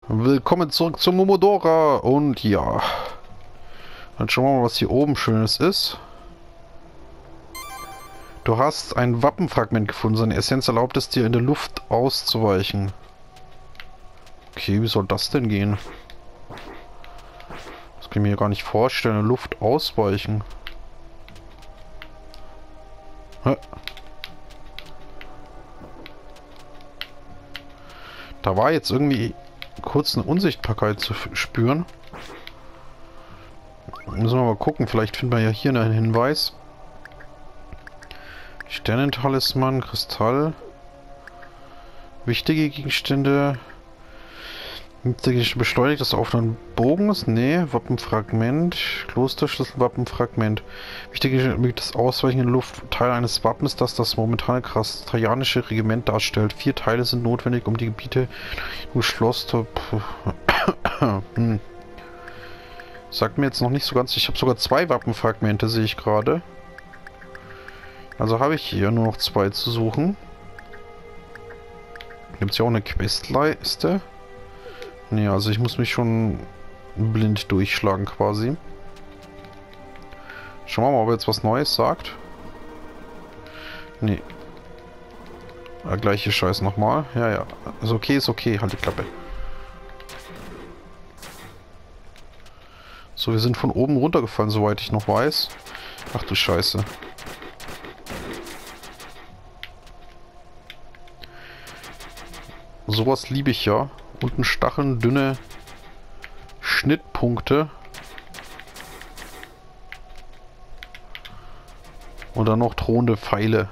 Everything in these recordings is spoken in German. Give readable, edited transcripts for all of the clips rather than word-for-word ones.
Willkommen zurück zum Momodora. Und ja, dann schauen wir mal, was hier oben Schönes ist. Du hast ein Wappenfragment gefunden. Seine Essenz erlaubt es dir, in der Luft auszuweichen. Okay, wie soll das denn gehen? Das kann ich mir gar nicht vorstellen. In der Luft ausweichen. Hä? Da war jetzt irgendwie kurz eine Unsichtbarkeit zu spüren. Müssen wir mal gucken. Vielleicht finden wir ja hier einen Hinweis. Sternentalisman, Kristall. Wichtige Gegenstände. Beschleunigt das Aufladen Bogens? Nee. Wappenfragment. Klosterschlüssel, Wappenfragment. Wichtige das Ausweichen in der Luft. Teil eines Wappens, das das momentane kastrianische Regiment darstellt. 4 Teile sind notwendig, um die Gebiete im Schloss zu... Sagt mir jetzt noch nicht so ganz. Ich habe sogar 2 Wappenfragmente, sehe ich gerade. Also habe ich hier nur noch 2 zu suchen. Gibt es ja auch eine Questleiste? Nee, also ich muss mich schon blind durchschlagen quasi. Schauen wir mal, ob er jetzt was Neues sagt. Nee. Der gleiche Scheiß nochmal. Ja, ja. Ist okay, ist okay. Halt die Klappe. So, wir sind von oben runtergefallen, soweit ich noch weiß. Ach du Scheiße. Sowas liebe ich ja. Unten Stacheln, dünne Schnittpunkte. Und dann noch drohende Pfeile.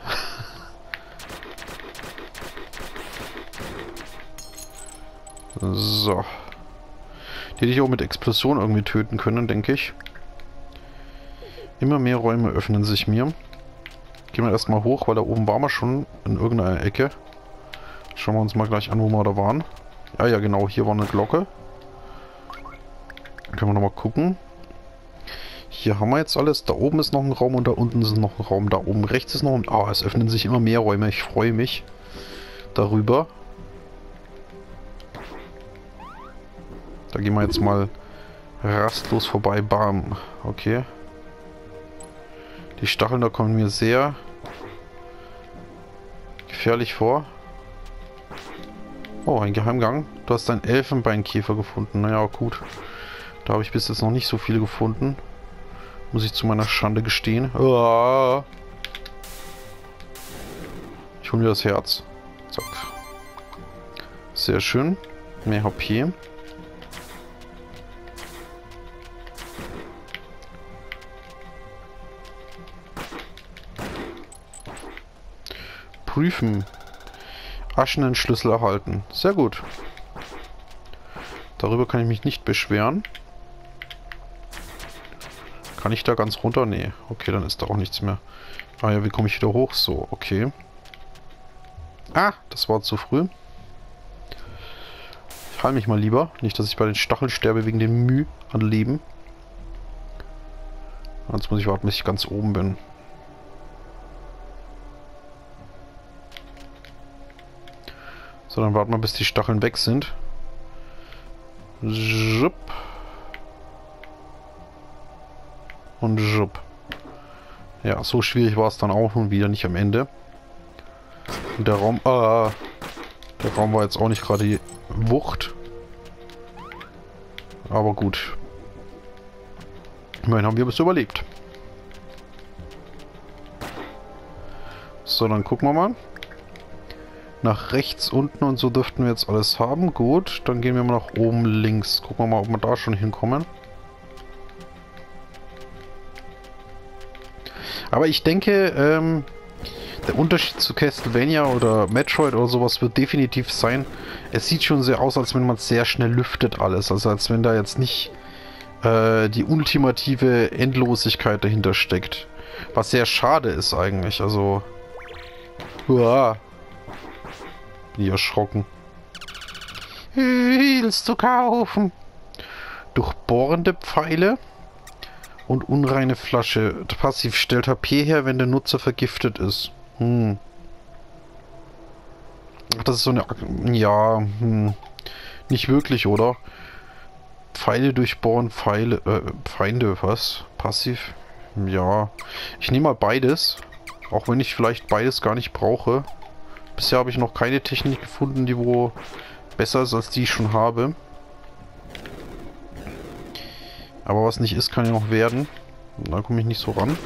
So. Die hätte ich auch mit Explosion irgendwie töten können, denke ich. Immer mehr Räume öffnen sich mir. Gehen wir erstmal hoch, weil da oben waren wir schon in irgendeiner Ecke. Schauen wir uns mal gleich an, wo wir da waren. Ja, ja, genau, hier war eine Glocke. Können wir nochmal gucken. Hier haben wir jetzt alles. Da oben ist noch ein Raum und da unten ist noch ein Raum. Da oben rechts ist noch ein... Ah, es öffnen sich immer mehr Räume. Ich freue mich darüber. Da gehen wir jetzt mal rastlos vorbei. Bam. Okay. Die Stacheln da kommen mir sehr gefährlich vor. Oh, ein Geheimgang. Du hast einen Elfenbeinkäfer gefunden. Naja, gut. Da habe ich bis jetzt noch nicht so viele gefunden. Muss ich zu meiner Schande gestehen. Ah. Ich hole mir das Herz. Zack. Sehr schön. Mehr HP. Prüfen. Aschenen Schlüssel erhalten. Sehr gut. Darüber kann ich mich nicht beschweren. Kann ich da ganz runter? Nee. Okay, dann ist da auch nichts mehr. Ah ja, wie komme ich wieder hoch? So, okay. Ah, das war zu früh. Ich heile mich mal lieber. Nicht, dass ich bei den Stacheln sterbe wegen dem Mühe an Leben. Jetzt muss ich warten, bis ich ganz oben bin. So, dann warten wir, bis die Stacheln weg sind. Jupp. Und jupp. Ja, so schwierig war es dann auch nun wieder nicht am Ende. Und der Raum... der Raum war jetzt auch nicht gerade die Wucht. Aber gut. Immerhin haben wir bis überlebt. So, dann gucken wir mal. Nach rechts unten und so dürften wir jetzt alles haben. Gut, dann gehen wir mal nach oben links. Gucken wir mal, ob wir da schon hinkommen. Aber ich denke, der Unterschied zu Castlevania oder Metroid oder sowas wird definitiv sein. Es sieht schon sehr aus, als wenn man sehr schnell lüftet alles. Also als wenn da jetzt nicht die ultimative Endlosigkeit dahinter steckt. Was sehr schade ist eigentlich. Also... Uah. Bin ich erschrocken. Willst du kaufen? Durchbohrende Pfeile und unreine Flasche. Passiv stellt HP her, wenn der Nutzer vergiftet ist. Ach, das ist so eine... Ja, Nicht wirklich, oder? Pfeile durchbohren, Feinde, was? Passiv? Ja. Ich nehme mal beides. Auch wenn ich vielleicht beides gar nicht brauche. Bisher habe ich noch keine Technik gefunden, die wo besser ist, als die ich schon habe. Aber was nicht ist, kann ja noch werden. Da komme ich nicht so ran.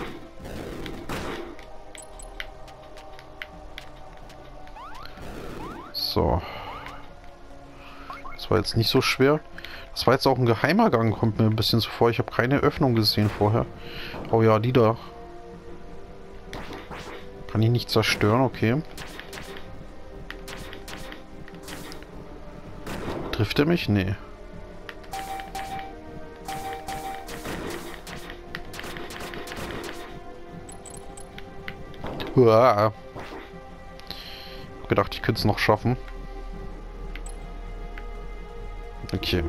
So. Das war jetzt nicht so schwer. Das war jetzt auch ein geheimer Gang, kommt mir ein bisschen so vor. Ich habe keine Öffnung gesehen vorher. Oh ja, die da. Kann ich nicht zerstören, okay. Trifft er mich? Nee. Uah. Ich hab gedacht, ich könnte es noch schaffen. Okay.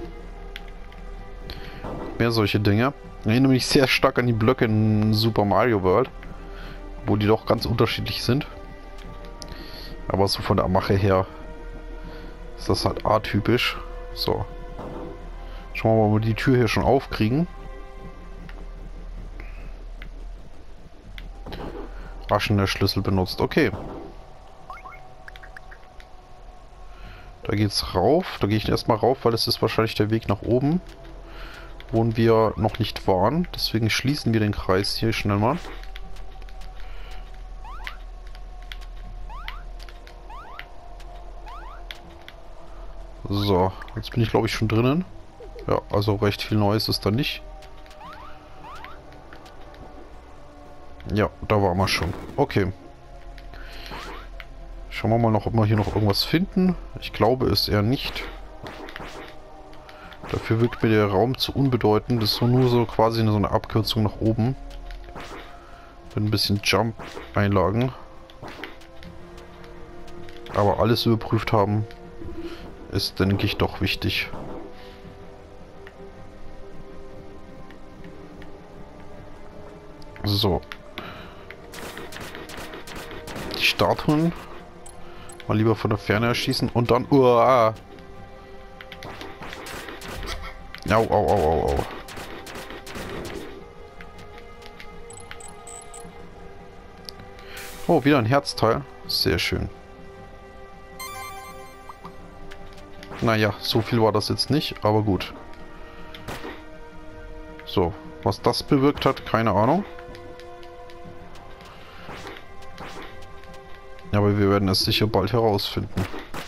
Mehr solche Dinge. Ich erinnere mich sehr stark an die Blöcke in Super Mario World. Wo die doch ganz unterschiedlich sind. Aber so von der Mache her ist das halt atypisch. So. Schauen wir mal, ob wir die Tür hier schon aufkriegen. Raschen der Schlüssel benutzt. Okay. Da geht's rauf. Da gehe ich erstmal rauf, weil es ist wahrscheinlich der Weg nach oben. Wo wir noch nicht waren. Deswegen schließen wir den Kreis hier schnell mal. So, jetzt bin ich glaube ich schon drinnen. Ja, also recht viel Neues ist da nicht. Ja, da waren wir schon. Okay. Schauen wir mal noch, ob wir hier noch irgendwas finden. Ich glaube es eher nicht. Dafür wirkt mir der Raum zu unbedeutend. Das ist nur so quasi so eine Abkürzung nach oben. Mit ein bisschen Jump-Einlagen. Aber alles überprüft haben ist, denke ich, doch wichtig. So. Die Statuen mal lieber von der Ferne erschießen und dann... Uah. Au, au, au, au, au. Oh, wieder ein Herzteil. Sehr schön. Naja, so viel war das jetzt nicht, aber gut. So, was das bewirkt hat, keine Ahnung. Aber wir werden es sicher bald herausfinden.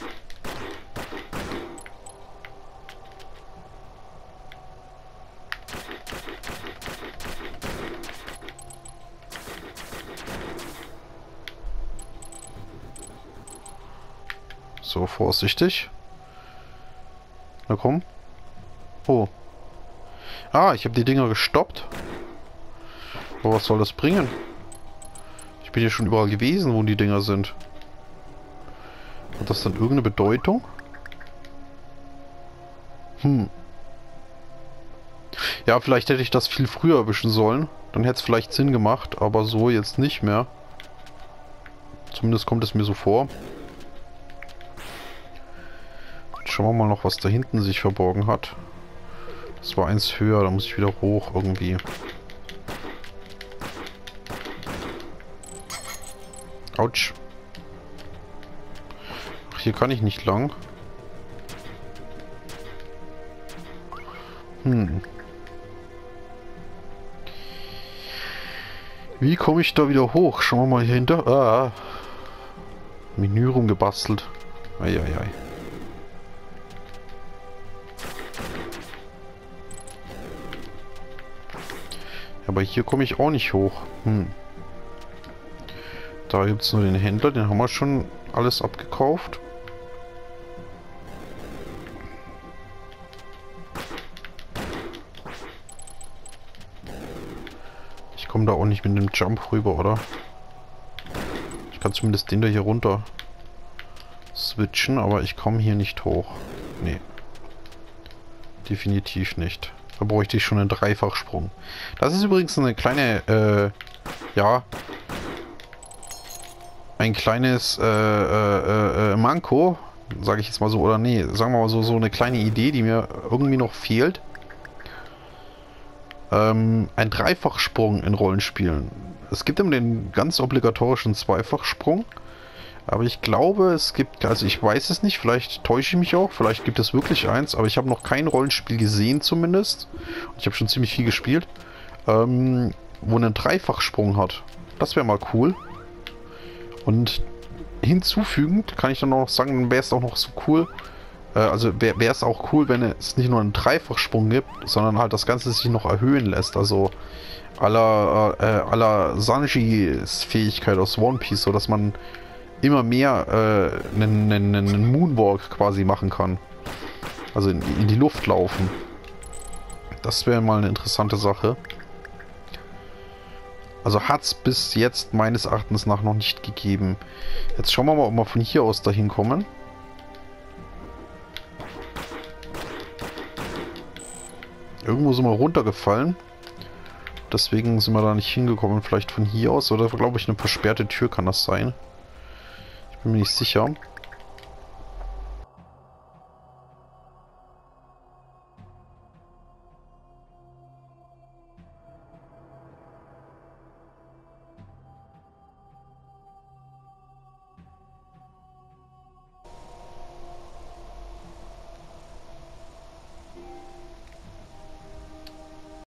So, vorsichtig. Na komm. Oh. Ah, ich habe die Dinger gestoppt. Aber was soll das bringen? Ich bin hier schon überall gewesen, wo die Dinger sind. Hat das dann irgendeine Bedeutung? Ja, vielleicht hätte ich das viel früher erwischen sollen. Dann hätte es vielleicht Sinn gemacht, aber so jetzt nicht mehr. Zumindest kommt es mir so vor. Schauen wir mal noch, was da hinten sich verborgen hat. Das war eins höher, da muss ich wieder hoch irgendwie. Autsch. Ach, hier kann ich nicht lang. Wie komme ich da wieder hoch? Schauen wir mal hier hinter. Ah. Menü rumgebastelt. Eieiei. Aber hier komme ich auch nicht hoch. Da gibt es nur den Händler, den haben wir schon alles abgekauft. Ich komme da auch nicht mit dem Jump rüber, oder? Ich kann zumindest den da hier runter switchen, aber ich komme hier nicht hoch. Nee. Definitiv nicht. Da bräuchte ich schon einen Dreifachsprung. Das ist übrigens eine kleine, ja, ein kleines Manko, sage ich jetzt mal so. Oder nee, sagen wir mal so, so eine kleine Idee, die mir irgendwie noch fehlt. Ein Dreifachsprung in Rollenspielen. Es gibt immer den ganz obligatorischen Zweifachsprung. Aber ich glaube, es gibt, also ich weiß es nicht, vielleicht täusche ich mich auch, vielleicht gibt es wirklich eins, aber ich habe noch kein Rollenspiel gesehen zumindest. Ich habe schon ziemlich viel gespielt, wo einen Dreifachsprung hat. Das wäre mal cool. Und hinzufügend kann ich dann noch sagen, dann wäre es auch noch so cool, also wäre es auch cool, wenn es nicht nur einen Dreifachsprung gibt, sondern halt das Ganze sich noch erhöhen lässt. Also à la Sanjis Fähigkeit aus One Piece, so dass man immer mehr einen Moonwalk quasi machen kann. Also in die Luft laufen. Das wäre mal eine interessante Sache. Also hat es bis jetzt meines Erachtens nach noch nicht gegeben. Jetzt schauen wir mal, ob wir von hier aus dahin kommen. Irgendwo sind wir runtergefallen. Deswegen sind wir da nicht hingekommen. Vielleicht von hier aus. Oder glaube ich eine versperrte Tür kann das sein. Bin mir nicht sicher.